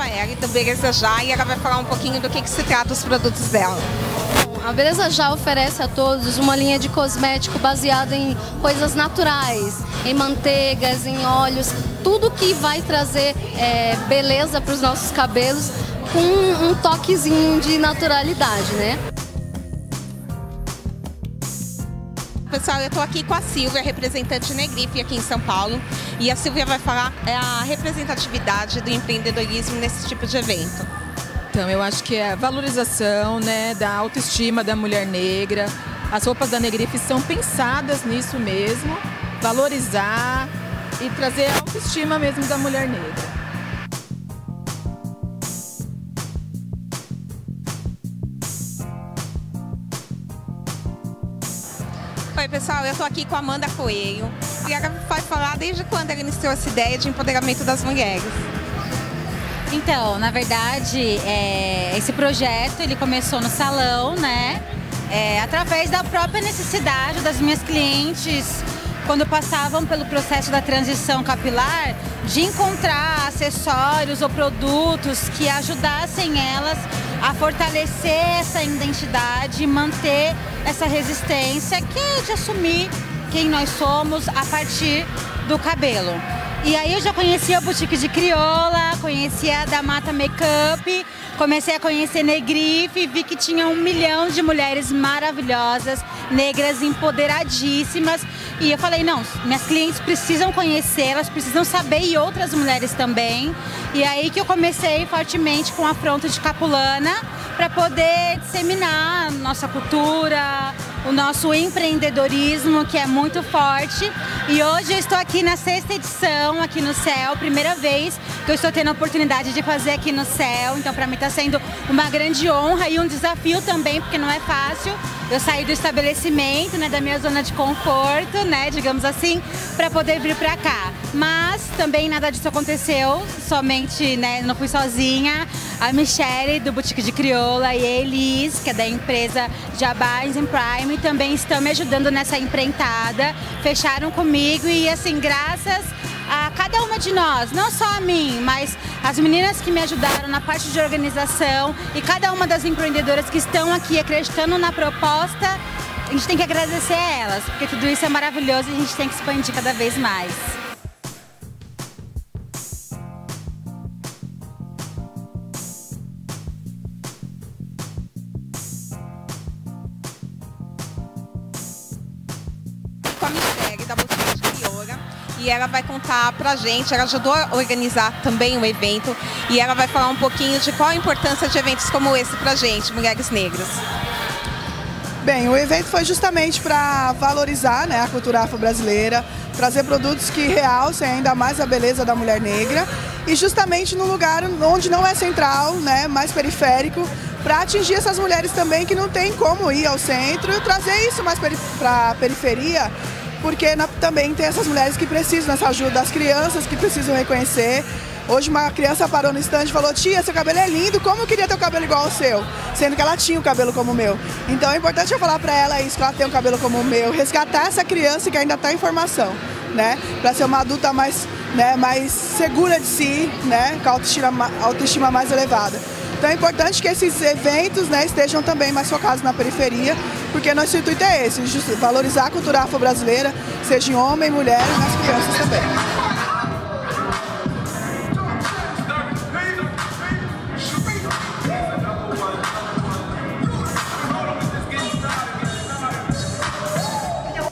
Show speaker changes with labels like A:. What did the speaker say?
A: Micaele, do Beleza Já, e ela vai falar um pouquinho do que se trata os produtos dela.
B: A Beleza Já oferece a todos uma linha de cosmético baseada em coisas naturais, em manteigas, em óleos, tudo que vai trazer beleza para os nossos cabelos com um toquezinho de naturalidade, né?
A: Pessoal, eu estou aqui com a Silvia, representante Negrife aqui em São Paulo, e a Silvia vai falar a representatividade do empreendedorismo nesse tipo de evento.
C: Então, eu acho que é a valorização, né, da autoestima da mulher negra. As roupas da Negrife são pensadas nisso mesmo, valorizar e trazer a autoestima mesmo da mulher negra.
A: Oi pessoal, eu estou aqui com a Amanda Coelho e ela vai falar desde quando ela iniciou essa ideia de empoderamento das mulheres.
D: Então, na verdade, esse projeto ele começou no salão, né? Através da própria necessidade das minhas clientes, quando passavam pelo processo da transição capilar, de encontrar acessórios ou produtos que ajudassem elas a fortalecer essa identidade e manter essa resistência, que é de assumir quem nós somos a partir do cabelo. E aí eu já conhecia a Boutique de Crioula, conhecia a da Mata Makeup, comecei a conhecer Negrife, vi que tinha 1 milhão de mulheres maravilhosas, negras, empoderadíssimas. E eu falei, não, minhas clientes precisam conhecer, elas precisam saber, e outras mulheres também. E aí que eu comecei fortemente com a Afronto de Capulana, para poder disseminar nossa cultura, o nosso empreendedorismo, que é muito forte. E hoje eu estou aqui na 6ª edição, aqui no Céu, primeira vez que eu estou tendo a oportunidade de fazer aqui no Céu. Então, para mim está sendo uma grande honra e um desafio também, porque não é fácil eu sair do estabelecimento, né, da minha zona de conforto, né, digamos assim, para poder vir para cá. Mas também nada disso aconteceu, somente, né, não fui sozinha. A Michelle, do Boutique de Crioula, e a Elis, que é da empresa Jabars and Prime, também estão me ajudando nessa empreitada. Fecharam comigo e, assim, graças a cada uma de nós, não só a mim, mas as meninas que me ajudaram na parte de organização e cada uma das empreendedoras que estão aqui acreditando na proposta, a gente tem que agradecer a elas, porque tudo isso é maravilhoso e a gente tem que expandir cada vez mais.
A: Com a Michelle, da Boutique de Crioula, e ela vai contar pra gente, ela ajudou a organizar também o evento, e ela vai falar um pouquinho de qual a importância de eventos como esse pra gente, mulheres negras.
E: Bem, o evento foi justamente para valorizar, né, a cultura afro-brasileira, trazer produtos que realcem ainda mais a beleza da mulher negra, e justamente no lugar onde não é central, né, mais periférico, para atingir essas mulheres também que não tem como ir ao centro, e trazer isso mais para a periferia, porque também tem essas mulheres que precisam dessa ajuda, as crianças que precisam reconhecer. Hoje uma criança parou no estande e falou: tia, seu cabelo é lindo, como eu queria ter o cabelo igual ao seu? Sendo que ela tinha o cabelo como o meu. Então é importante eu falar para ela isso, que ela tem um cabelo como o meu, resgatar essa criança que ainda está em formação, né? Para ser uma adulta mais, né, mais segura de si, né, com a autoestima mais elevada. Então é importante que esses eventos, né, estejam também mais focados na periferia, porque nosso intuito é esse, valorizar a cultura afro-brasileira, seja em homem, mulher e nas crianças também.